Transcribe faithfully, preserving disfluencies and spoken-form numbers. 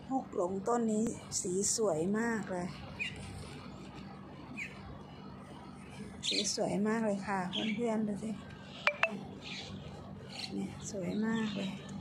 ฮกหลงต้นนี้สีสวยมากเลยสีสวยมากเลยค่ะเพื่อนๆดูสิเนี่ยสวยมากเลย